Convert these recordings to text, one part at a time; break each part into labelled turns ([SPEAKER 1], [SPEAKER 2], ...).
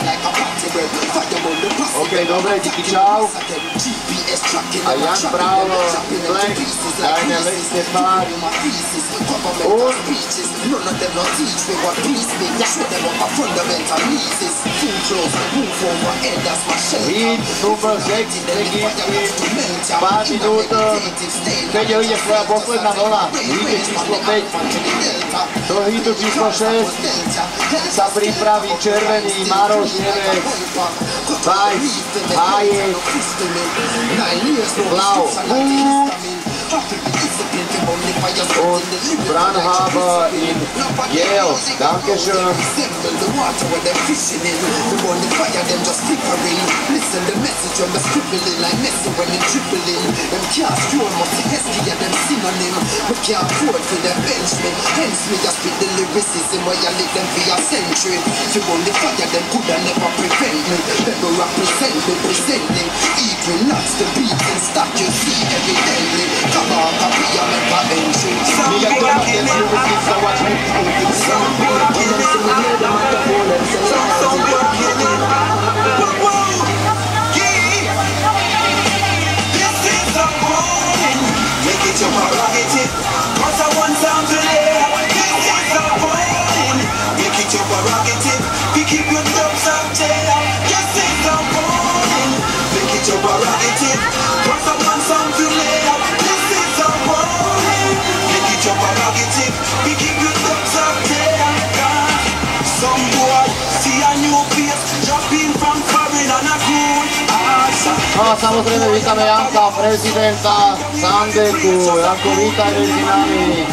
[SPEAKER 1] OK, dobre, díky, čau. A Jan Bravo, Black, dajme lehce pár. Und Hit Nummer 6 beginnt in pár minútach. Peťo, ide tvoja posledná nola. Hite číslo 5. Do hitu číslo 6 sa pripraví červený Maroš Nemec. Vajs, Hájek, Blau, und Brandhaber in Yale. Dankeschön. No a samozrejme vítame Janka, prezidenta Sandeku. Janko, vítaj medzi nami.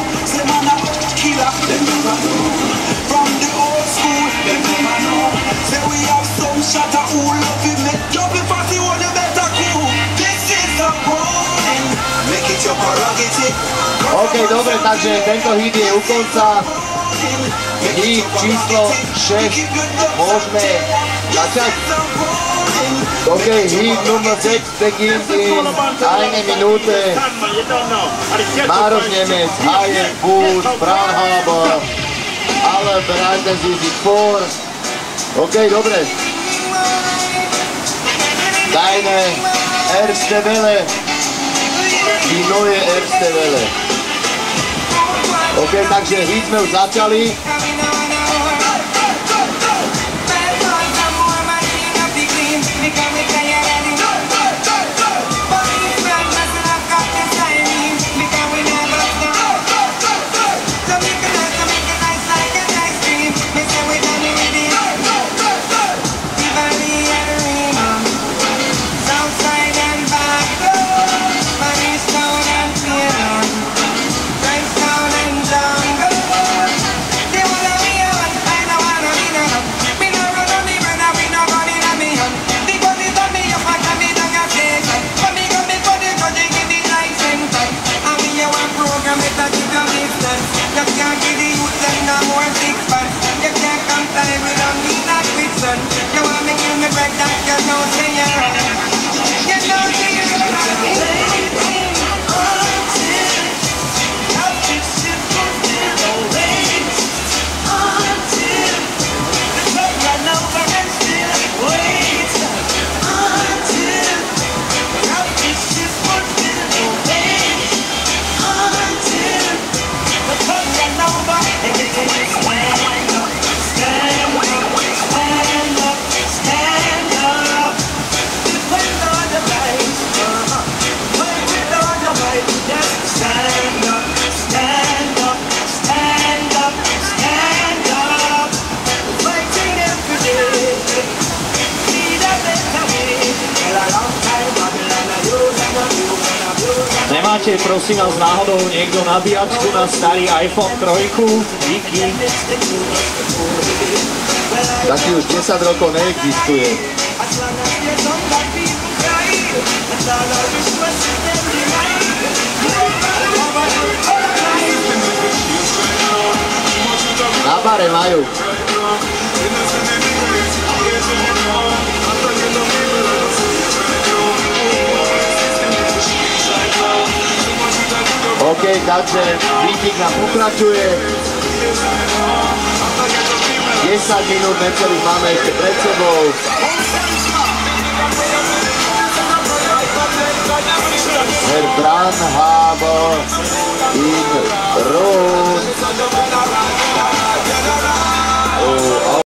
[SPEAKER 1] OK, dobre, takže tento hit je u konca. Hit číslo 6. Môžeme začať. OK, hit Nummer 6 beginnt in 1 Minute. Maroš Nemec, Hájek, Busch, Brandhaber. Alle bereiten Sie sich vor. OK, dobre. Deine erste Welle. Die neue erste Welle. OK, takže hit sme už začali. Nemáte, prosím vás, náhodou niekto nabíjačku na starý iPhone 3? Díky. Taký už 10 rokov neexistuje. Na bare majú. OK, takže výtik nám pokračuje. 10 minút necelých máme ešte pred sebou. Jan Hábor.